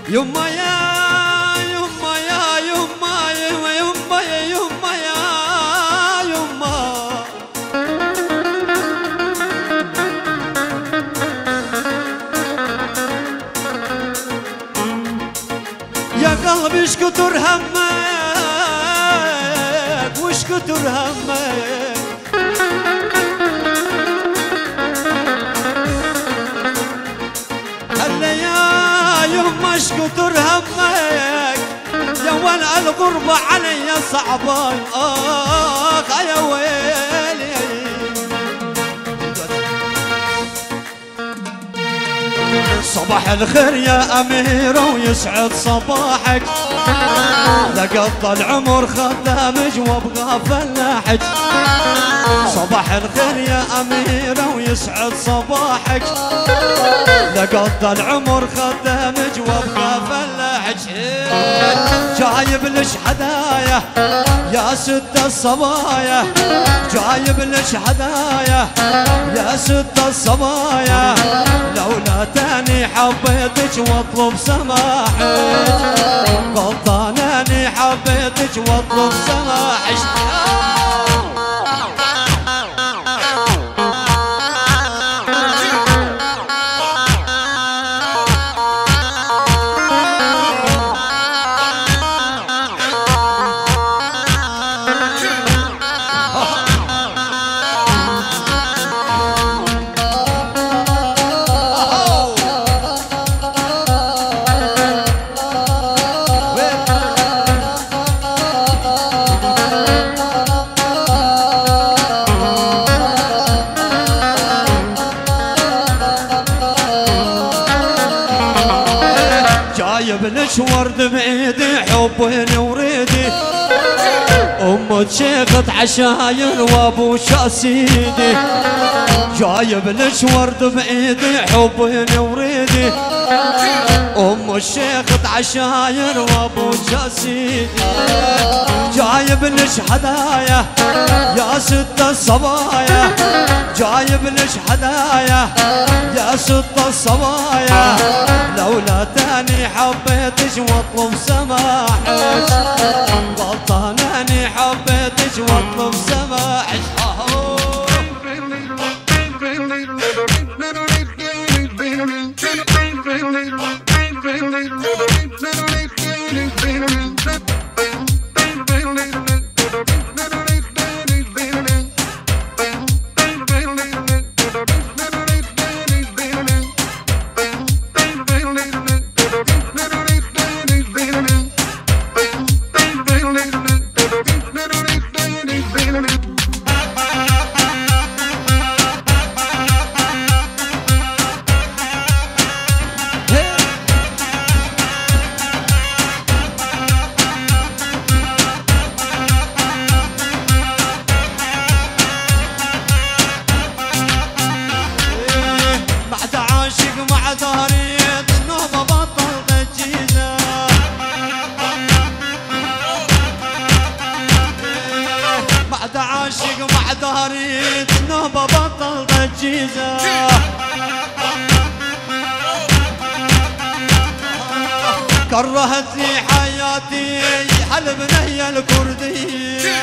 يما يا يما يا يما يما يما يا يما يا يما يا قلبي اش كتر همك وش كتر همك هلا يا يما اش كتر همك يا ولع الغربة علي صعبة يا ويلي صباح الخير يا أميرة ويسعد صباحك لقضى العمر خدامج وابغى فلاحك صباح الخير يا أميرة ويسعد صباحك لقضى العمر خدامج وابغى فلاحك جايب لش هدايا يا ست الصبايا جايب لش هدايا يا ست الصبايا لولا تاني حبيتك واطلب سماحك غلطاناني حبيتك واطلب سماحك جايب لك ورد بايدي حبيني وريدي ام شيخة عشاير وابو شاسيدي جايب لك ورد بايدي حبيني وريدي ام الشيخة عشاير وابو شاسيدي جايب لك هدايا يا ست الصبايا جايب لك هدايا يا ست الصبايا لولا تاني حبيتك واطلب سماحك غلطاناني حبيتك واطلب سماحك عاشق مع داري النوبة بطلت الجيزة كرهت لي حياتي حلبنا هي الكردية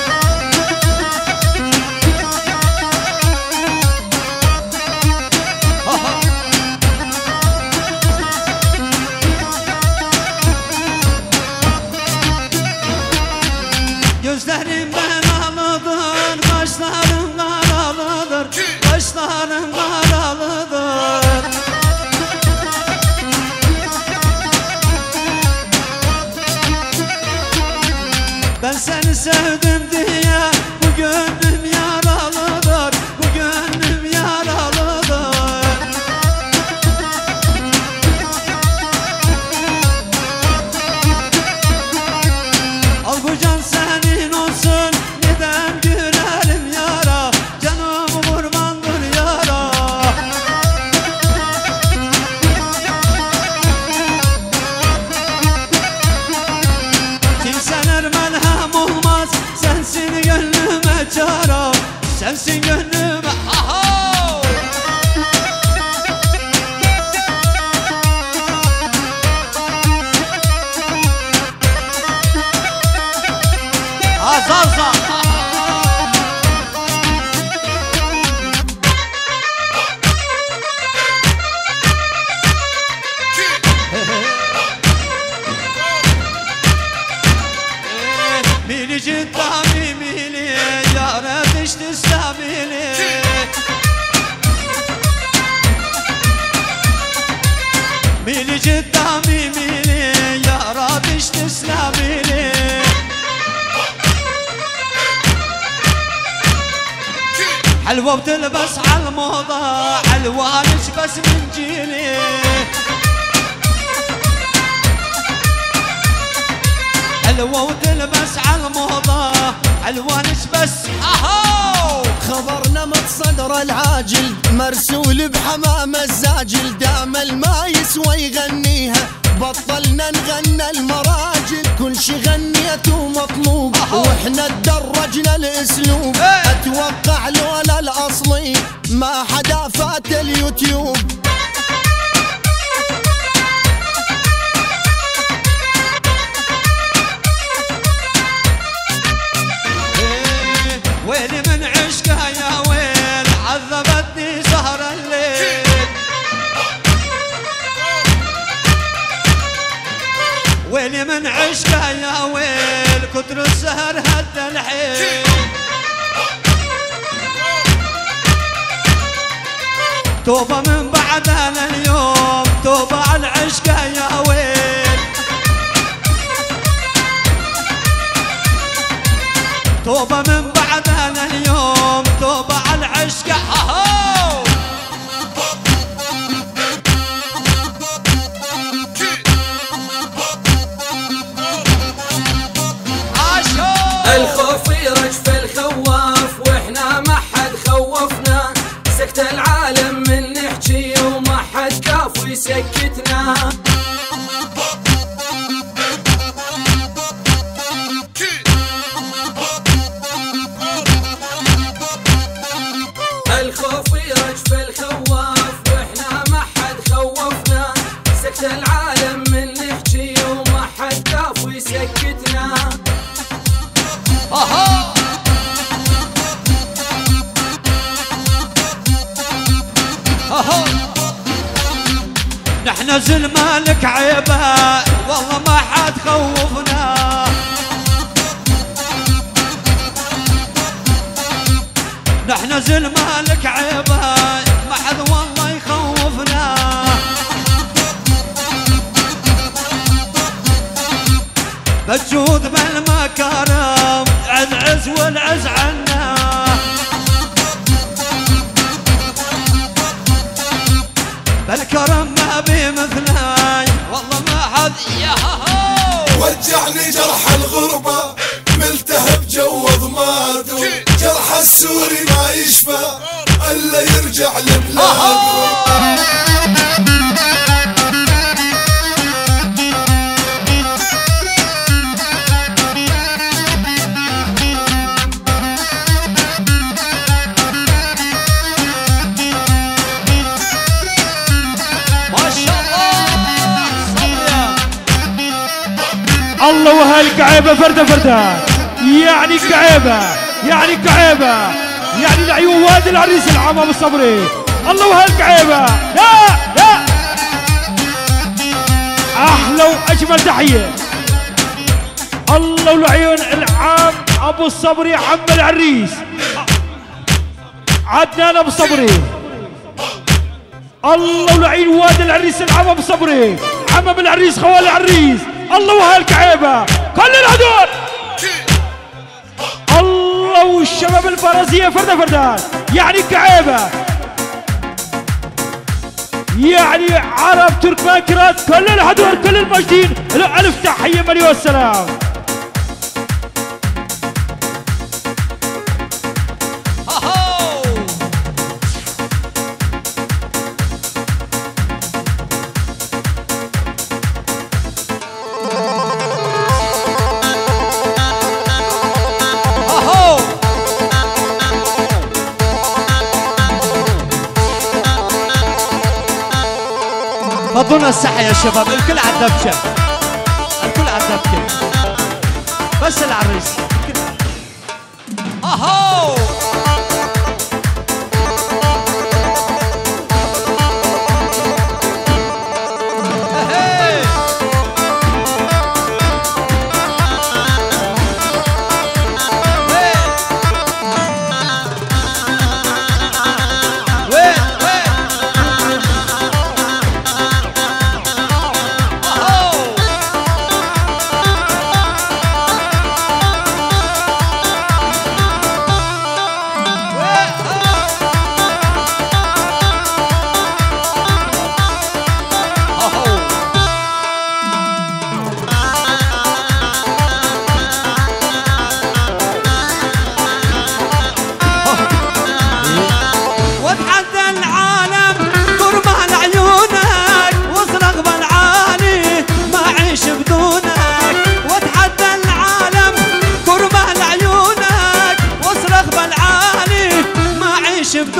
gözlerim belalıdır, kaşlarım karalıdır, kaşlarım karalıdır. Ben seni sevdim diye bu gönlüm yaralıdır, bu gönlüm yaralıdır. Al bu can senin olsun, neden gülerim yara, canım kurbandır yara. Kimseler merhem olmaz, sensin gönlüme çare, sensin gönlüme aha. ميلي قدامي ميلي يا رادش تسلمي لي. حلوة وتلبس عالموضة حلوانش بس من جيلي. حلوة وتلبس عالموضة حلوانش بس. اهو خبرنا متصدر العاجل مرسول بحمام الزاجل دام ما يسوى يغنيها بطلنا نغنى المراجل كل شي غنيته مطلوب واحنا تدرجنا الاسلوب اتوقع لولا الاصلي ما حدا فات اليوتيوب. ويلي من عشقها يا ويل عذبتني سهر الليل. ويلي من عشقها يا ويل كتر السهر هد الحيل. توبة من بعدها لليوم توبة على عشقها يا ويل. توبة من بعدها لليوم توبة على عشقها. هاهو الخوف يرجف الخواف واحنا ما حد خوفنا سكت العالم من نحكي وما حد كاف ويسكتنا. الخوف يرجف الخواف واحنا ما حد خوفنا سكت العالم من نحكي وما حد كاف ويسكتنا. اها اها نحن زل مالك عيبه والله ما حد خوفنا. نحن زل مالك عيبه ما حد والله يخوفنا. بالجود بالمكارم العز والعز عنا. بالكرم ما بي مثلاي والله ما حد ياهو. وجعني جرح الغربة ملتهب جو ضماده جرح السوري ما يشفى الا يرجع لبلاده. الله وهالكعيبة فردة فردة يعني كعيبة يعني كعيبة يعني العيون وادي العريس العام ابو الصبري. الله وهالكعيبة يا احلى واجمل تحية. الله والعيون العام ابو الصبري عم العريس عدنان ابو الصبري. الله والعين وادي العريس العام ابو الصبري عم العريس خوال العريس. الله وهالكعيبة كل الهدول. الله والشباب الفرزية فردة فردة يعني كعيبة يعني عرب تركمان كرات كل الهدول كل المجدين. الف تحية مليون سلام. فضونا الساحة يا شباب الكل على الدبشة الكل على الدبكة بس العريس. اهو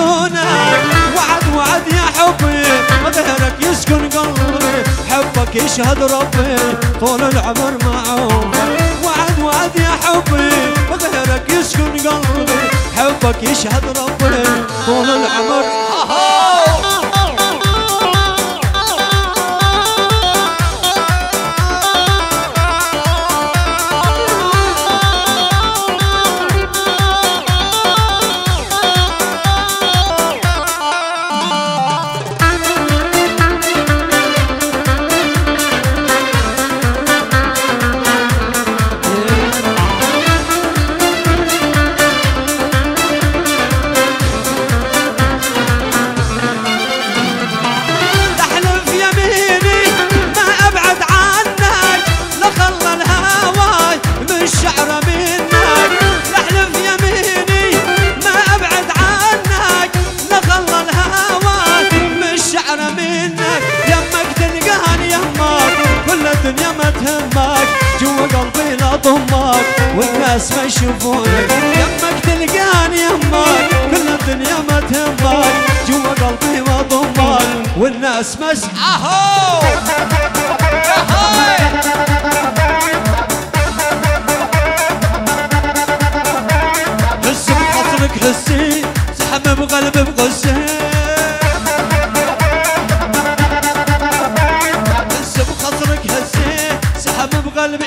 يحضنك وعد يا حبي غيرك يسكن قلبي حبك يشهد ربي طول العمر معوفك وعد يا حبي غيرك يسكن قلبي حبك يشهد ربي طول العمر والناس ما يشوفونك يمك تلقاني يمك كل الدنيا ما تهمك جوا قلبي ما ضمك والناس ما اهو حس بخاطرك حسي سحب بقلبي بغزي حس بخاطرك حسي سحب بقلبي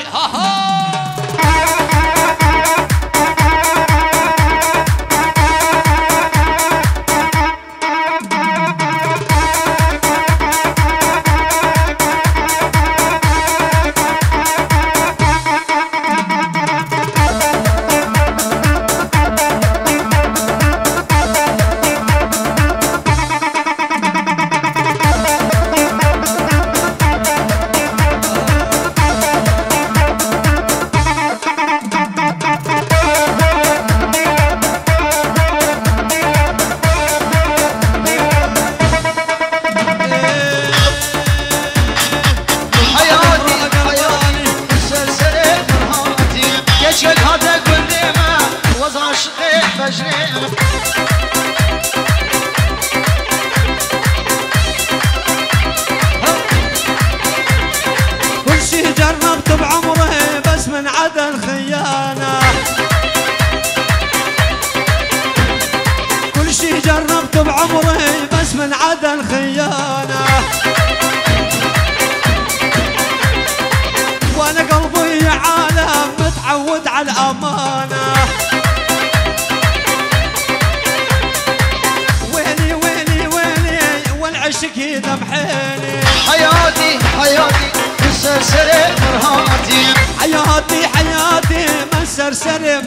كل شي جربت بعمري بس من عدا الخيانة كل شي جربت بعمري بس من عدا الخيانة وانا قلبي يا عالم متعود على الامانة ويلي ويلي ويلي والعشق يذبحيني حياتي مسرسرة فرهاتي حياتي مسرسرة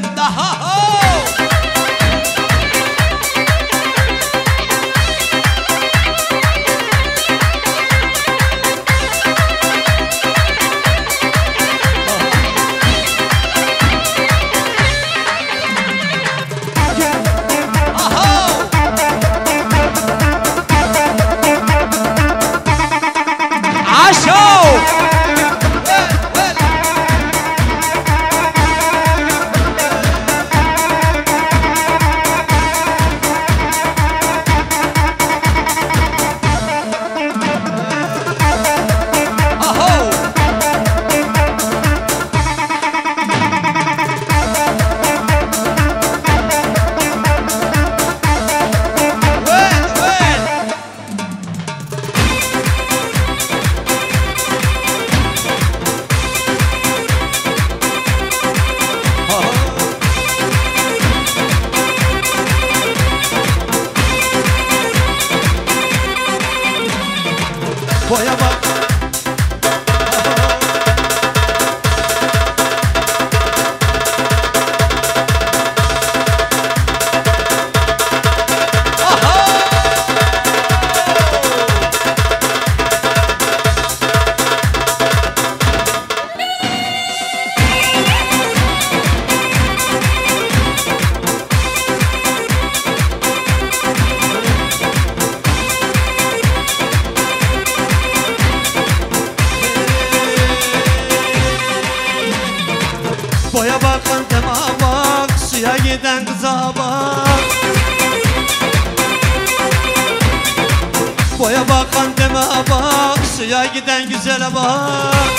Boya bakan deme bak, suya giden güzele bak.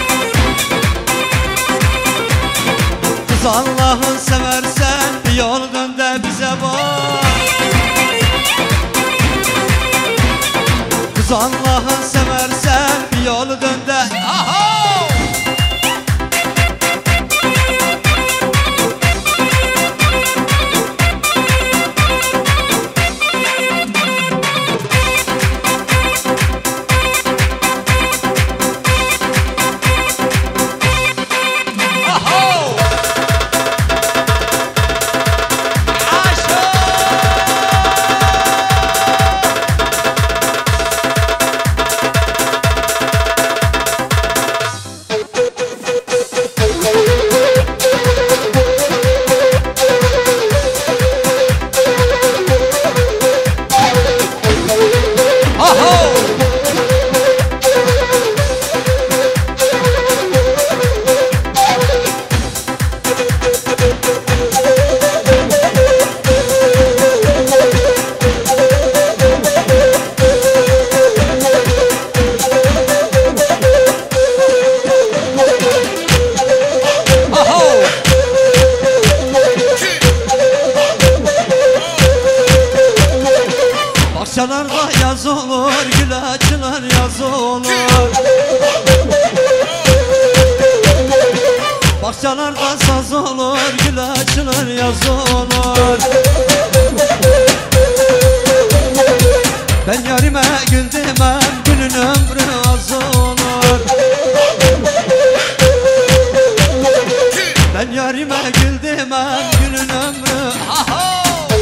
Kız Allah'ın seversen bir yol dön de bize bak. Kız Allah'ın seversen bir yol dön de. Aha! Bahçelerde yaz olur, gül açılır yaz olur. Bahçelerde saz olur, gül açılır yaz olur. Ben yarime gül demem, gülün ömrü az olur. Ben yarime gül demem, gülün ömrü aha!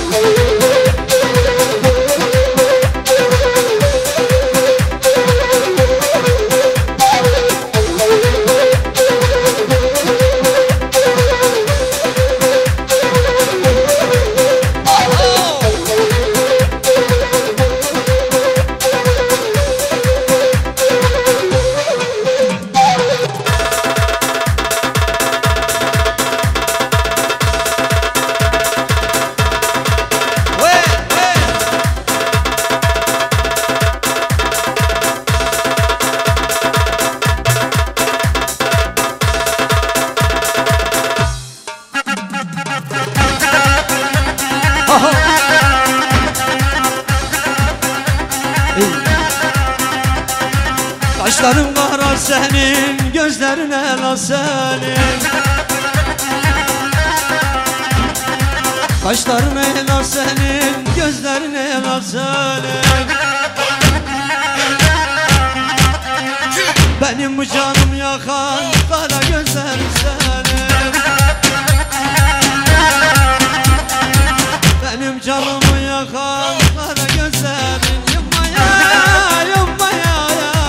Kaşların kara senin, gözlerin ela senin. Kaşların ela senin, gözlerin ela senin. Benim bu canım yakan kara gözlerin senin. Benim canımı yakan kara gözlerin. Yumma ya, yumma ya.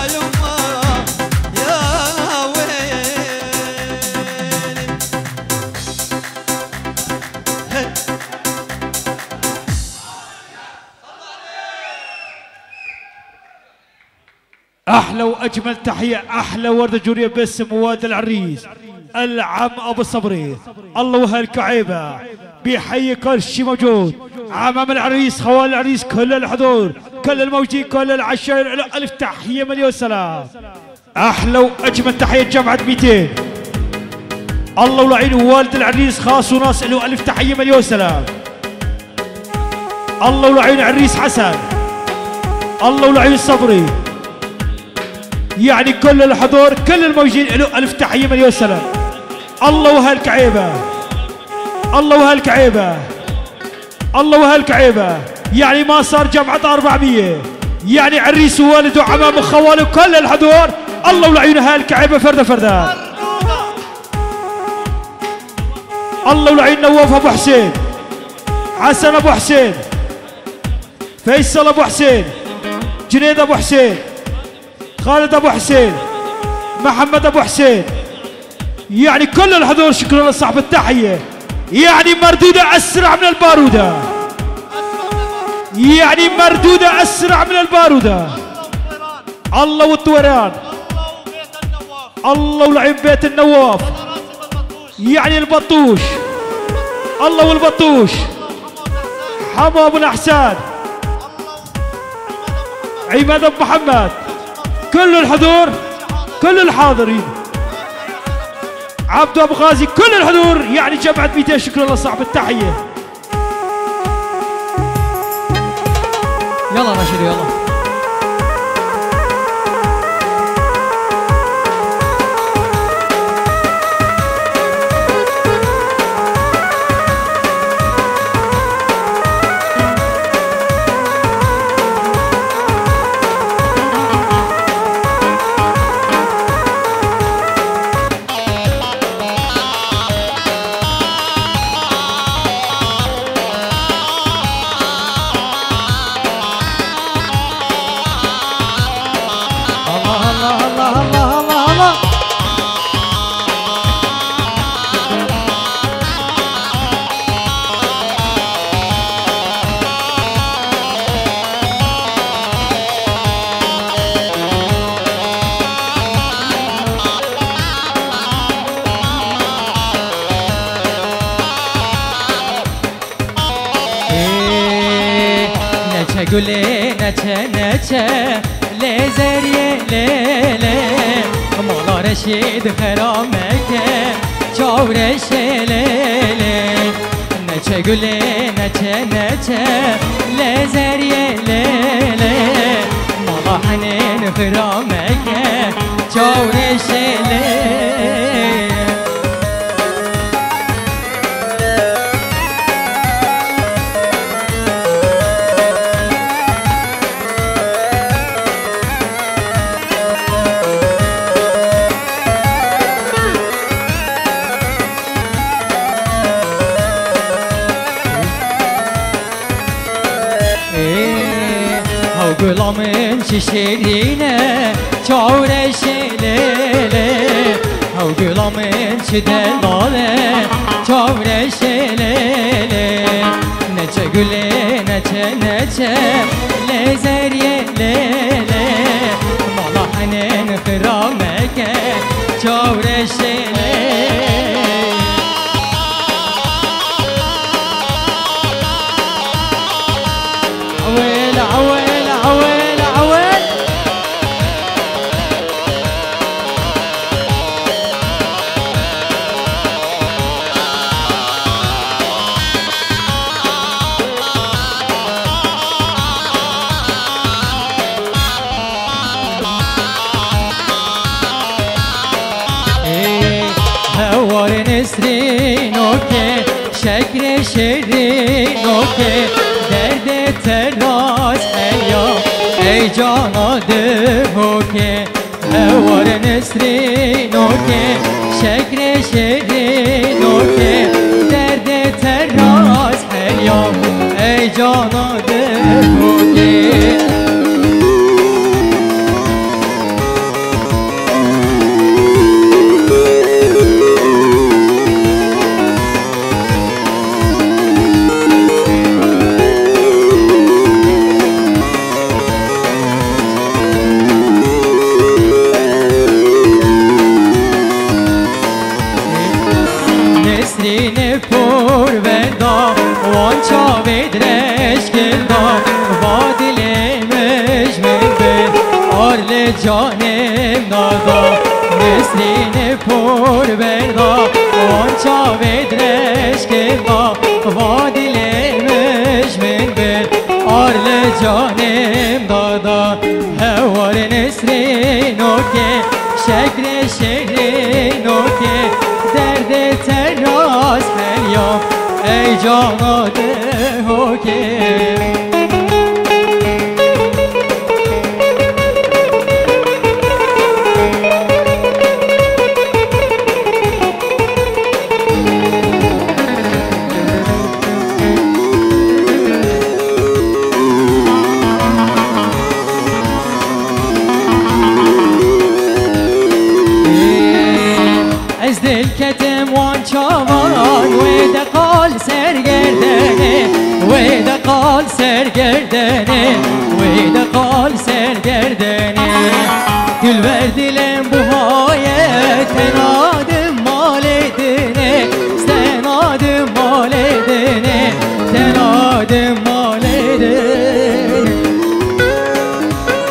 احلى واجمل تحيه، احلى ورده جوريه باسم واد العريس العم ابو صبري. الله وهالكعيبه بيحيي كل شيء موجود، عمام العريس، خوال العريس، كل الحضور، كل الموجودين، كل العشاء، الف تحيه مليون سلام. احلى واجمل تحيه جامعه 200. الله ولعين والد العريس خاص وناس له الف تحيه مليون سلام. الله ولعين العريس حسن، الله ولعين صبري، يعني كل الحضور كل الموجودين له الف تحيه مليون سلام. الله وهالكعيبه، الله وهالكعيبه، الله وهالكعيبه، يعني ما صار جمعة 400، يعني عريس ووالده وعمامه وخواله كل الحضور. الله ولعين هالكعيبه فرده فرده. الله ولعين نواف ابو حسين، حسن ابو حسين، فيصل ابو حسين، جنيد ابو حسين، خالد ابو حسين، محمد ابو حسين، يعني كل الحضور. شكرا لصاحب التحيه، يعني مردوده اسرع من الباروده، يعني مردوده اسرع من الباروده. الله والطويران، الله ولعين بيت النواف، يعني البطوش، الله والبطوش، حمو ابو الاحسان، عماد ابو محمد، كل الحضور، كل الحاضرين، عبدو ابو غازي، كل الحضور، يعني جمعة 200. شكرا لله صاحب التحية. يلا راشد يلا. گلی نچه نچه لزریه لیله مولا رشید خرامکه چاورش لیله نچه گلی نچه نچه لزریه لیله مولا حنین خرامکه چاورش لیله غلامن شیرینه چاورش لیله او غلامن دلاله چاورش لیله نچه گله نچه نچه لزریه لیله مالا حنین خرامکه چاورش لیله شکر شیرینو که درد تراز هیا ای جانا دهو که هوار نسرینو که شکر شیرینو که درد تراز هیا ای جانا دهو که جانم دادا نسرین پر بردا آنچا بدرش که با وادل مجمن بر آرل جانم دادا هوار نسرینو که شکر شیرینو که درد تراز هریام ای جانا دهو که قال سرگردنه ویده قال سرگردنه گل وردیلم bu hayet tenadım mal edine stenadım mal edine tenadım mal edine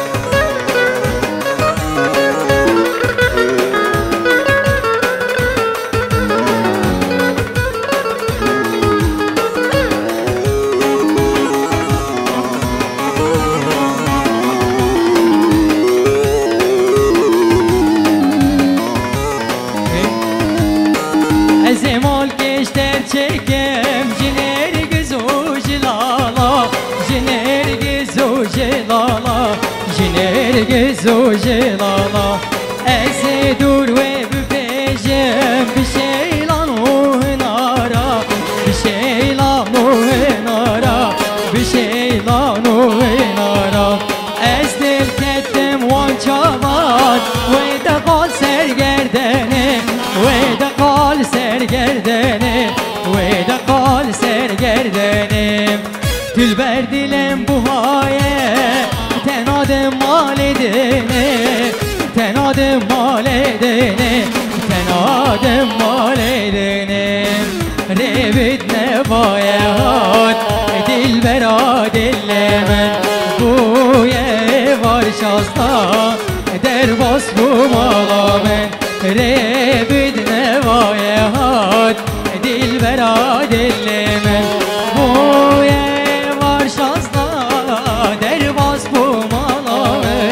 زوج لالا أزدور وببيجم بشيلان وهنارا بشيلان وهنارا بشيلان وهنارا أزدل كتم وانشابات ويدا قال سرگردنه ويدا قال سرگردنه ويدا قال سرگردنه Dilber dilem bu haye tenadım mal edene tenadım mal edene tenadım mal edene revit ne bayat dilber adillemen bu ye var şasta derbas bu malamen revit ne bayat dilber adillemen bu ye şansla derbas bu malave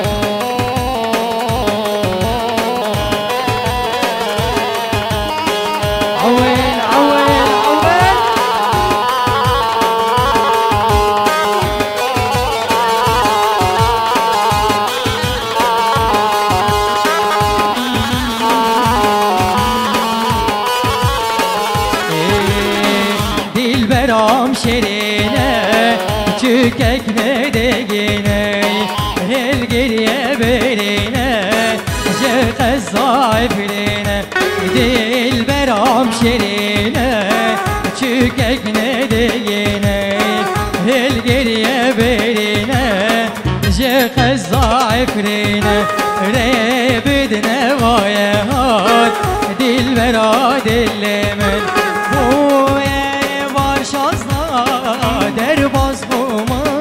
Avel, avel, avel Dilberam şerine küçük ekme degine el geriye berine je zayıfline dilberam şerine küçük ekme degine el geriye berine je zayıfline rebidne vayhat dilbera dillemen bu ev var şazla derbaz bu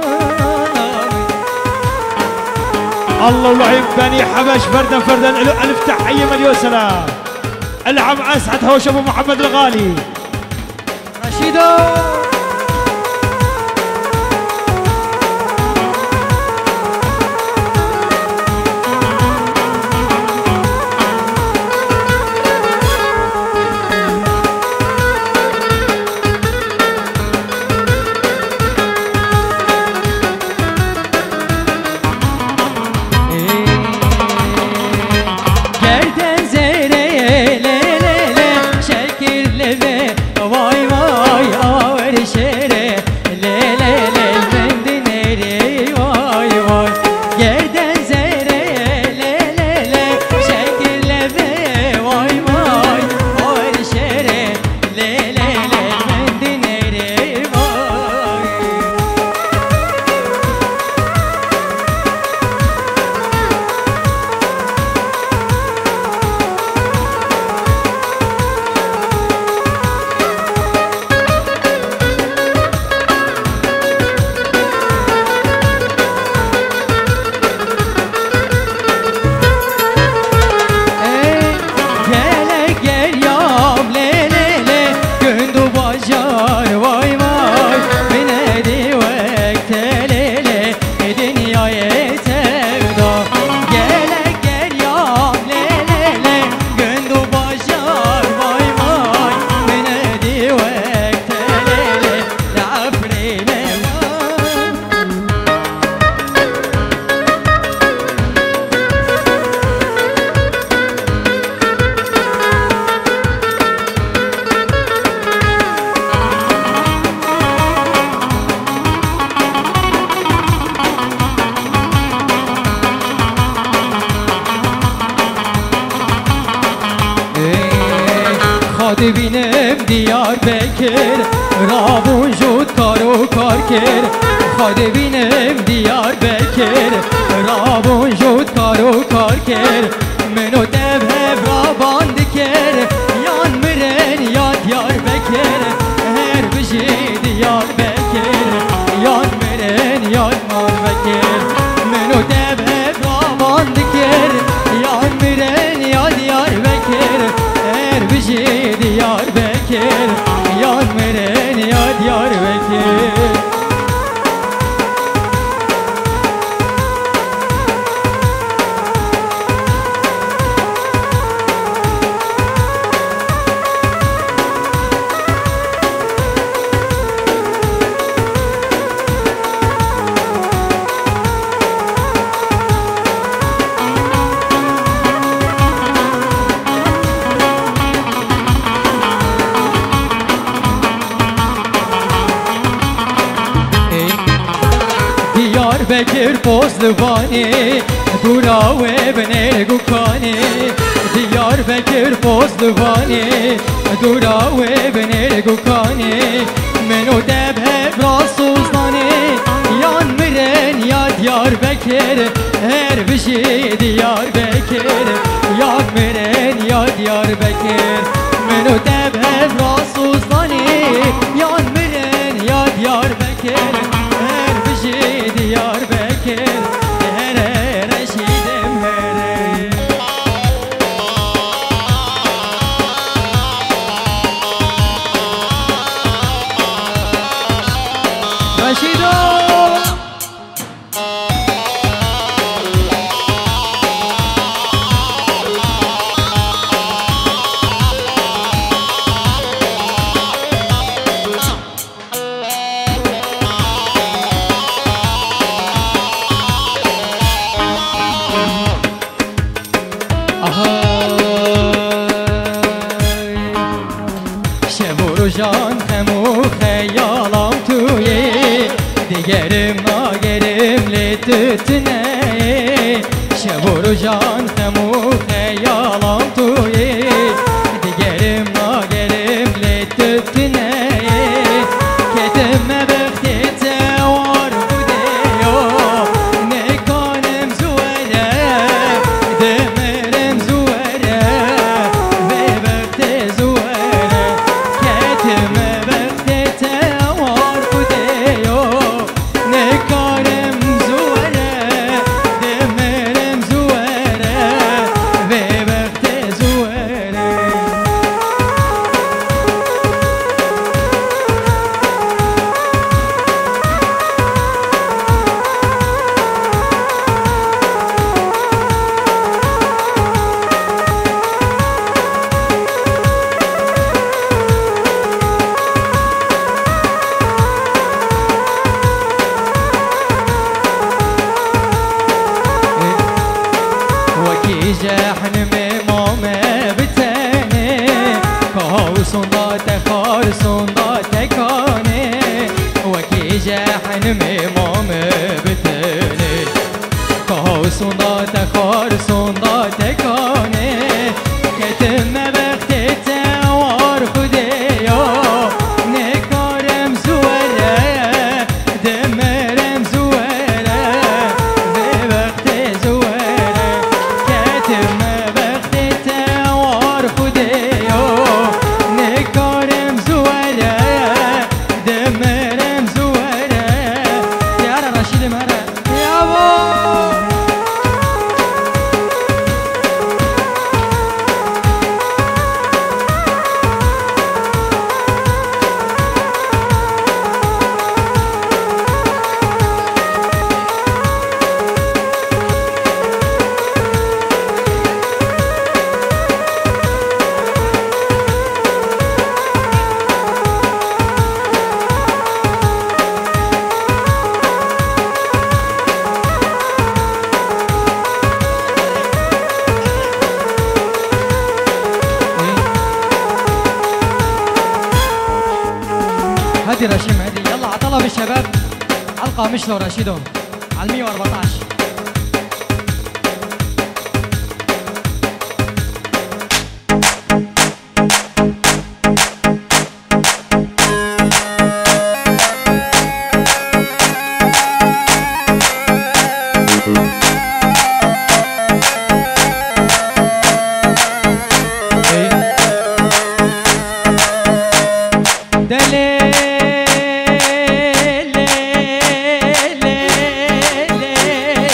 الله ولعب بني حبش فردا فردا ألف تحية مليون سلام. العم أسعد هوش أبو محمد الغالي رشيدو بینم دیار بکر رابون جود کارو کار کر خواهد بینم دیار بکر رابون جود کارو کار کر منو دب را باند کر یان مرن یاد یار بکر هر بجی دیار بکر یان مرن یاد مار بکر منو دب را باند کر یان مرن یاد یار بکر هر بجی دیار بکر یان مرن یاد یار بکر بكر بوزلوانی دورا و بنرگو کانی دیار بکر بوزلوانی دورا و بنرگو کانی منو دبه براسوزانی یان مرن یا دیار بکر هر بشی دیار بکر یان مرن یا دیار بکر منو دبه براسوزانی یان مرن یا دیار بکر هر بشی دیار بکر هر رشیدم هر رشیدو جان خمو خیالم توی دیگرم ناگرم لتتنه شبور جان خمو خیالم توی دیگرم ناگرم لتتنه کتم بختی توار بوده نکانم زوره دمرم زوره به بخت زوره کتم بخت توار بوده نکانم زوره دمرم زوره به بخت زوره وكي جحن مامام بتاني كهو صندات خار صندات كاني وكي جحن مامام بتاني كهو صندات خار صندات كاني كتم بخت توار خديو نكارم زوره دمرم زوره ببخت زوره كتم بخت توار خديو نكارم زوره دمرم زوره يا رشيد مره يا بو هادي رشيم هادي يلا عطلب الشباب علقة مش لو رشيدهم على 114 دليل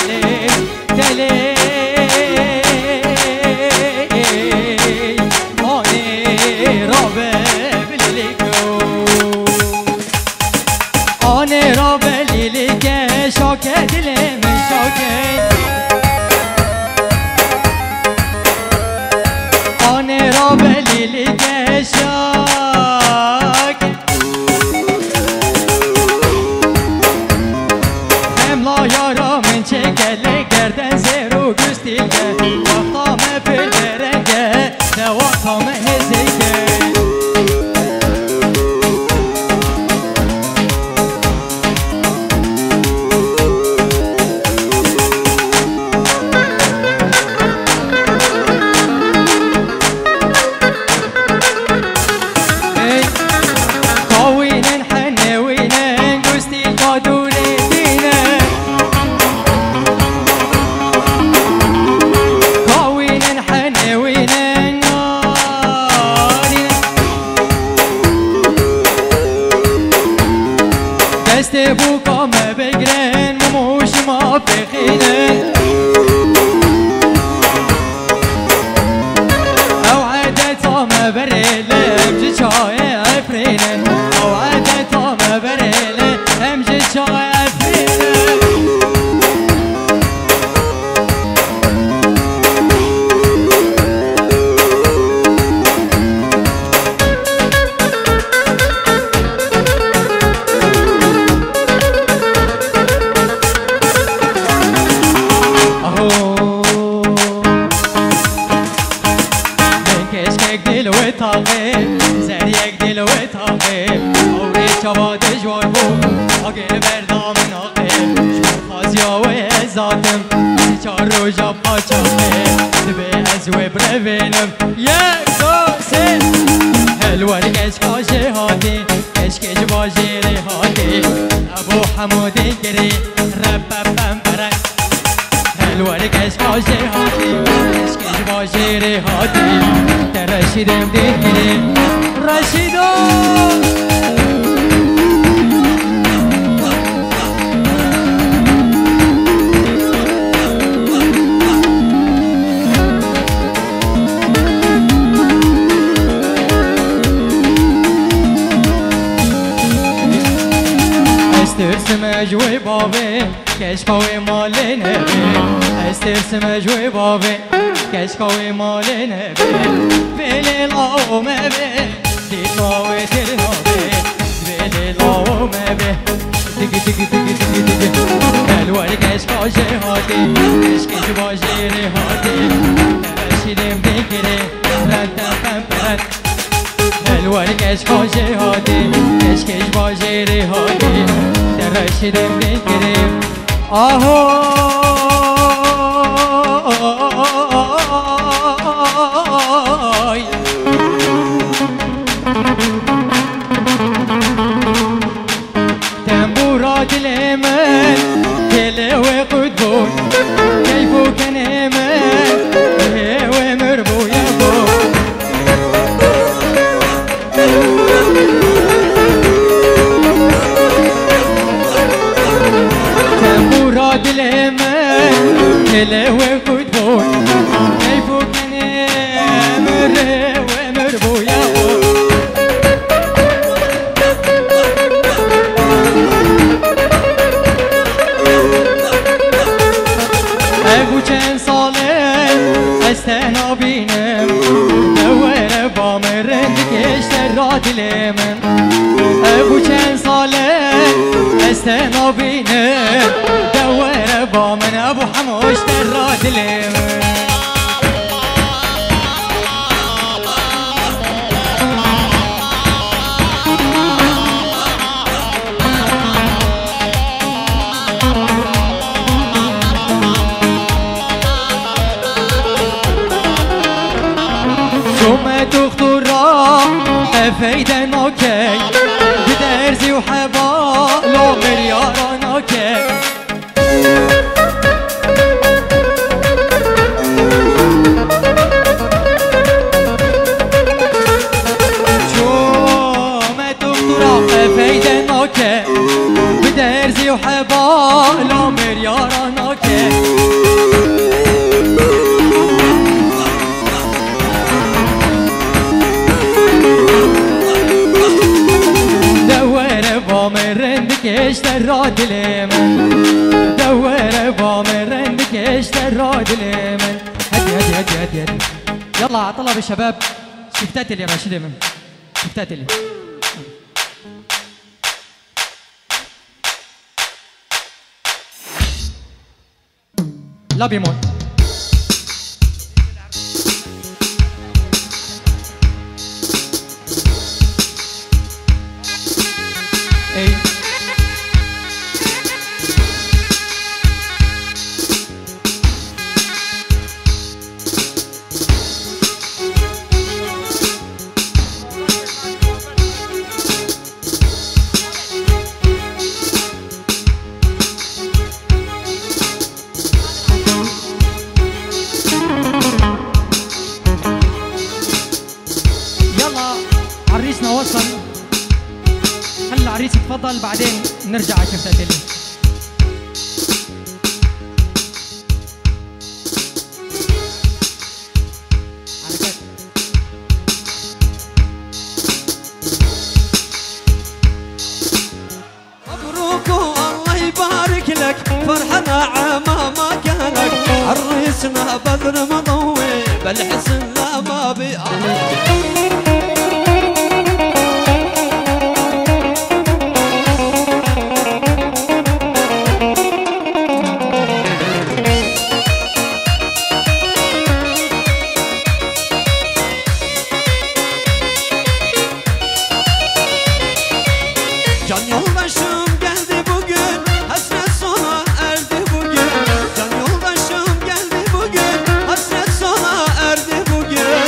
بريلة امجي شاي افرينة وعدت طعم بريلة امجي شاي افرينة زريك دل وتاقي أوري شباد جوار بو أقل بردام ناقي شمر خازيا وهزاتم سيشار رو جاب قاچاقي دبي أزوي برفينم يك دو سي حلوة الكشكا جهاتي كشكش باجيري هاتي أبو حمودي كري رببم برك حلوة الكشكا جهاتي كشكش باجيري هاتي رشيدم ديني رشيدو استرسم اجوي بابي كشكوي مالي نبي استرسم اجوي بابي كشكوي مالي نبي بيلي لاو مبي ديطاوي ترنبي بيلي لاو مبي تيجي تيجي تيجي تيجي تيجي حلوة الكشكا جهاتي كشكش باجيري هاتي ترشيدم ديكري رنتا بمبرت حلوة الكشكا جهاتي كشكش باجيري هاتي ترشيدم ديكري تنبورات الامل كله وقدبون كيفو كان امل ومربو يابو تنبورات الامل كله وقدبون كيفو كان امل ومربو يابو ابو چند ساله استهنا بینم دوره با مرند کشتر را دل من ابو چند ساله استهنا بینم دوره با من ابو حموشتر را دل من فايدة نوكي بدرزي وحبا لو مليار نوكي شو ما دكتورة فايدة نوكي بدرزي وحبا لو مليار نوكي اشتر راد اليمن دوره بامر عندك اشتر راد اليمن هدي هدي هدي هدي هدي يلا على طلب الشباب شفتات لي راشد من شفتات لي لا بيموت اي عريسنا وصل خلي العريس يتفضل بعدين نرجع على شفتات لي حركات النظر مضوي بالحسن لا ما بي Can yoldaşım geldi bugün, hasret sona erdi bugün. Can yoldaşım geldi bugün, hasret sona erdi bugün.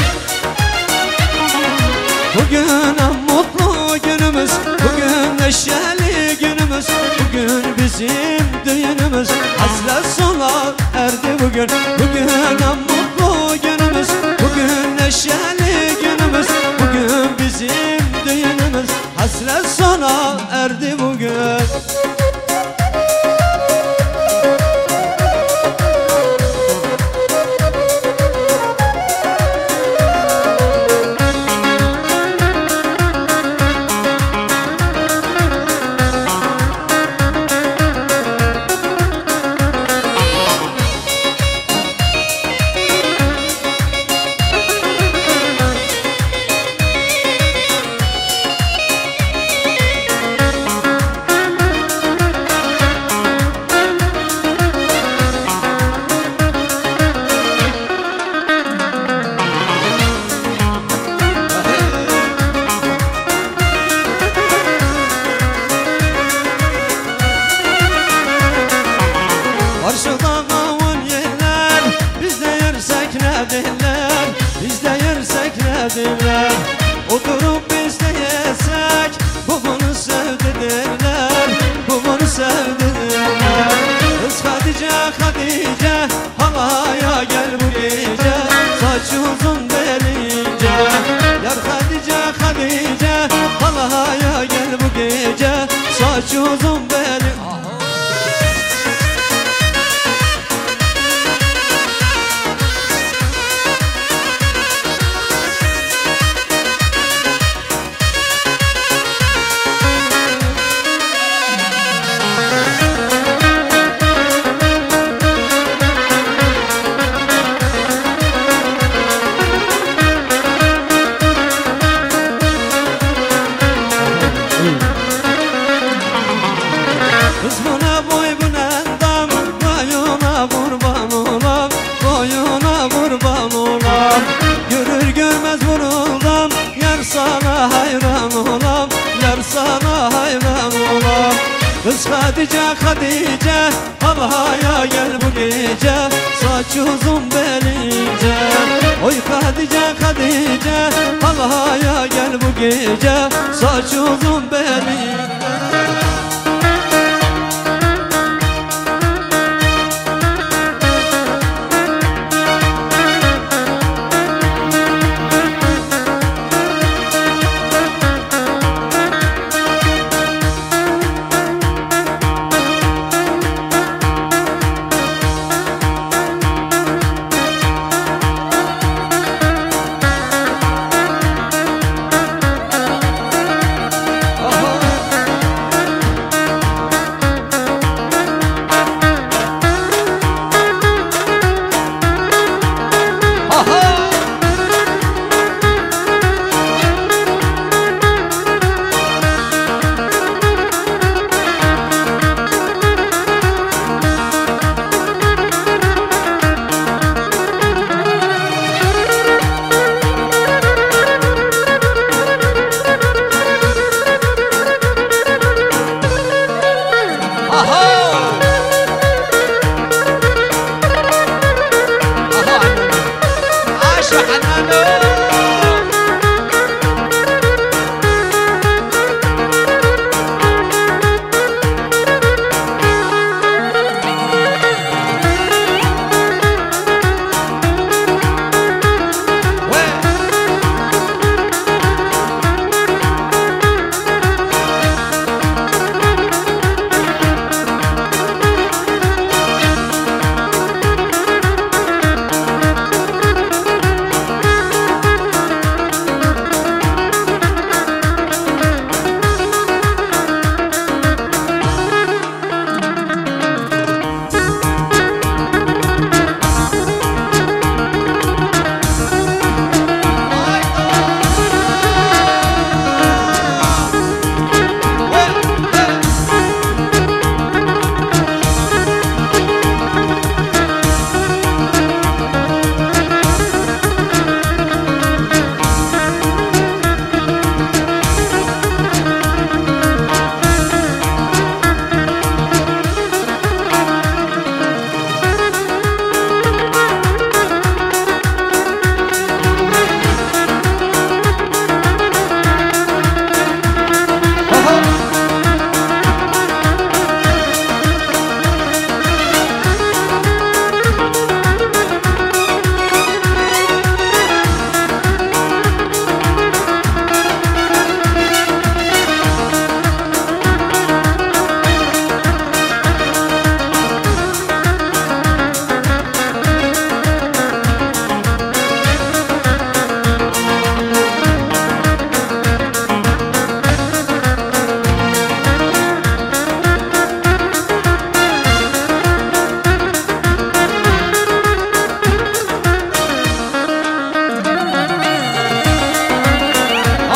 Bugün en mutlu günümüz, bugün neşeli günümüz. Bugün bizim düğünümüz, hasret sona erdi bugün. Bugün en mutlu günümüz, bugün neşeli günümüz. Bugün bizim düğünümüz, hasret sona erdi bugün. Karşıda kavun yerler, biz de yersek ne derler, biz de yersek ne derler. Oturup biz de yesek, bu bunu sevdi derler, bu bunu sevdi derler. Kız Hatice, Hatice, havaya gel bu gece, saçı uzun belince. Yar Hatice, Hatice, havaya gel bu gece, saçı uzun belince. Kız buna boy buna endam, boyuna kurban olam, boyuna kurban olam. Görür görmez vuruldum, yar sana hayran olam, yar sana hayran olam. Kız Hatice, Hatice, havaya gel bu gece, saçı uzun belince. Oy Hatice, Hatice, havaya gel bu gece, saçı uzun belince.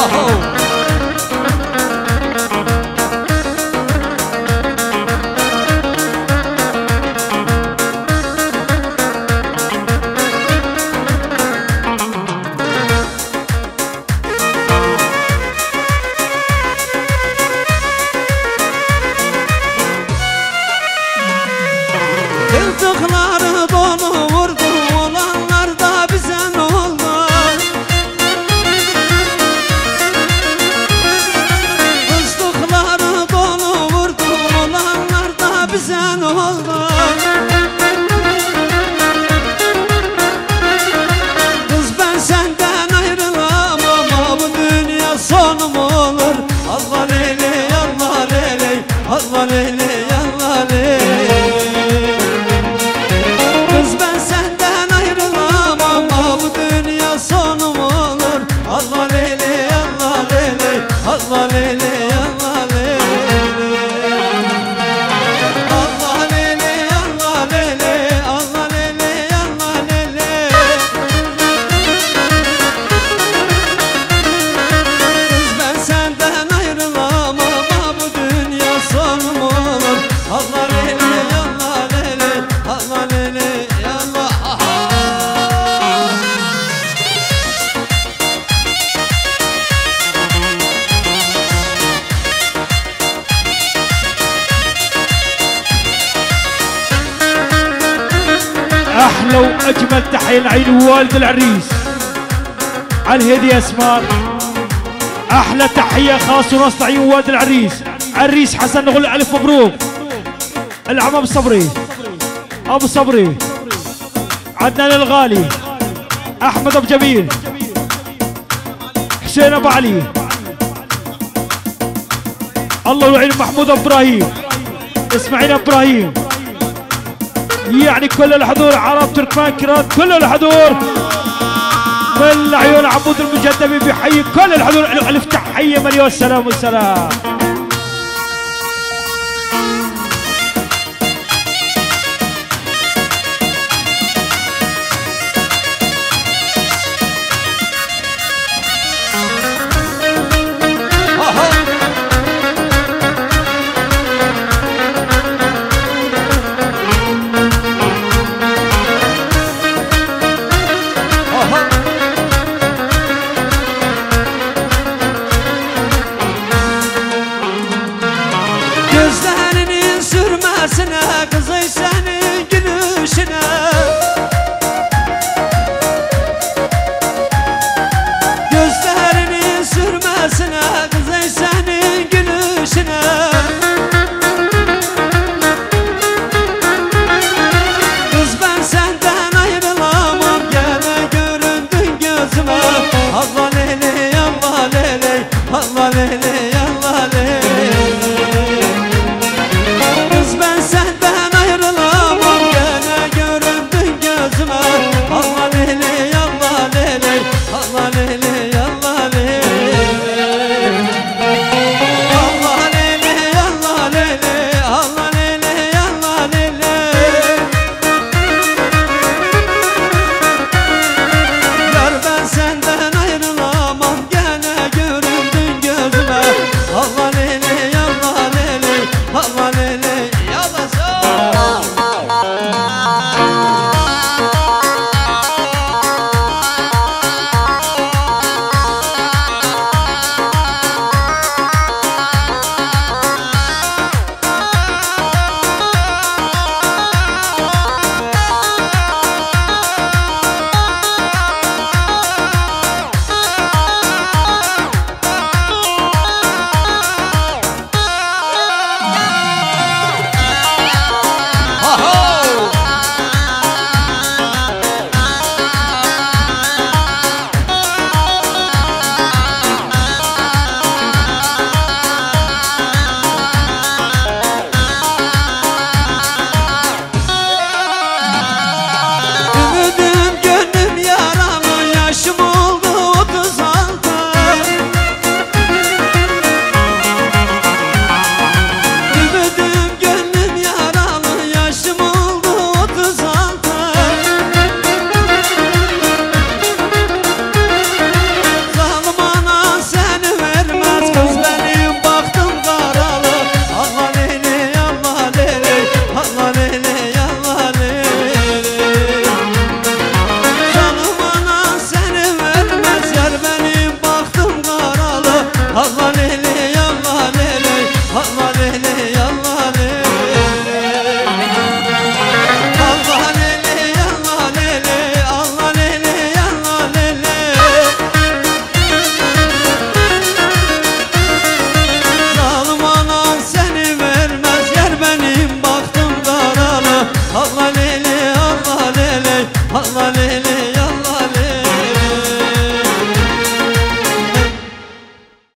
Yıldıkları dolu vurdu, olanlar da bize ne oldu? Kızdıkları dolu vurdu, olanlar da bize ne oldu? Kız ben senden ayrılamam ama bu dünya sonum olur. Allah leyli, Allah leyli, Allah leyli, Allah leyli. Allah leyli, Allah leyli, Allah leyli, Allah leyli. Allah leyli, Allah leyli, Allah leyli, Allah leyli. Kız ben senden ayrılamam ama bu dünya sonum olur. Allah leyli, Allah leyli, Allah leyli, Allah. احلى واجمل تحيه لعين والد العريس على الهديه اسمار. احلى تحيه خاص ونص عين والد العريس عريس حسن نقول الف مبروك. العم ابو صبري، ابو صبري، عدنان الغالي، احمد ابو جميل، حسين ابو علي، الله يعين محمود ابو ابراهيم، اسماعيل ابو ابراهيم، يعني كل الحضور عرب تركمان كرام، كل الحضور من عيون عبود المجدبي بيحيي كل الحضور. الف تحيه مليون سلام والسلام.